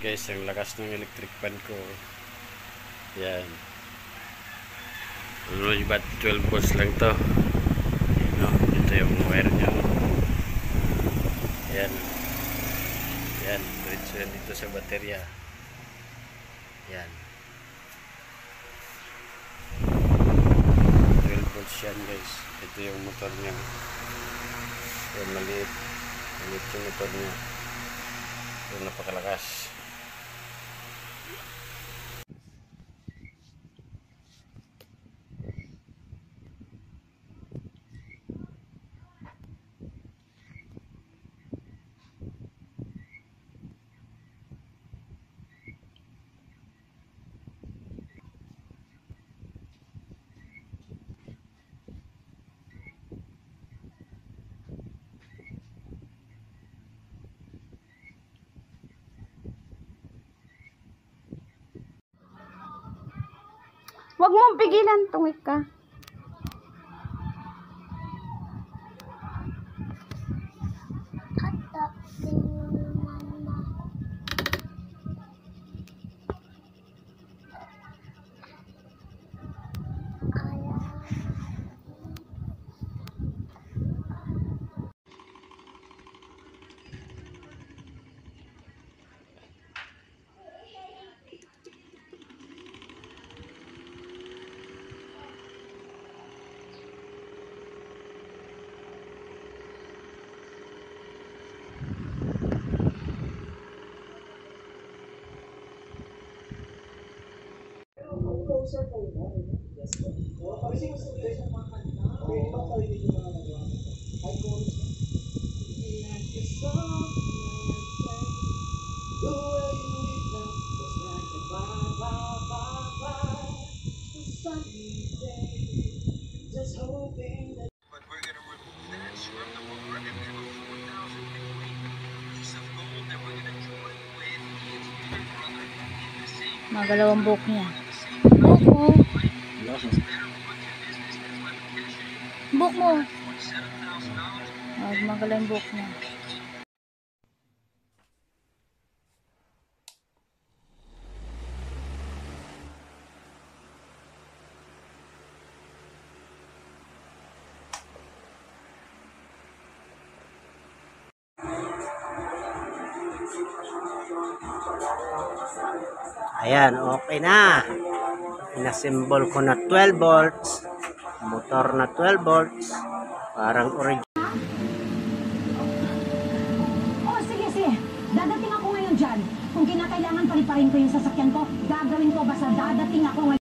guys ang lakas ng electric fan ko. Yan. Ano yung bat 12 volts lang to. No, ito yung wire niya. Yan. Yan, diretso yan dito sa baterya. Yan. 12 volts yan guys. Ito yung motor niya. Yan, maliit. Maliit yung motor niya. Ito napakalakas. Huwag mong pigilan, tungit ka. Magalaw ang buhok niya. Buhok mo. Buhok mo. Magalaw ang buhok niya. Ayan, okay na. Inasimbol ko na 12 volts. Motor na 12 volts. Parang original. Oh, sige. Dadating ako ngayon dyan. Kung kinakailangan paliparin ko yung sasakyan ko, gagawin ko basta dadating ako ngayon.